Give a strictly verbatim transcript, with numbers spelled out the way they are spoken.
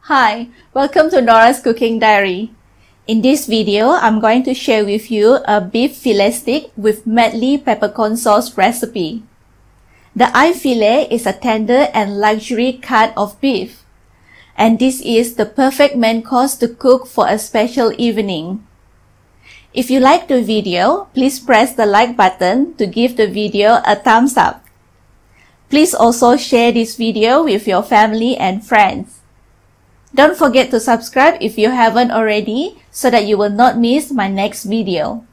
Hi, welcome to Norah's Cooking Diary. In this video, I'm going to share with you a beef fillet steak with Medley Peppercorn Sauce recipe. The eye fillet is a tender and luxury cut of beef, and this is the perfect main course to cook for a special evening. If you like the video, please press the like button to give the video a thumbs up. Please also share this video with your family and friends. Don't forget to subscribe if you haven't already so that you will not miss my next video.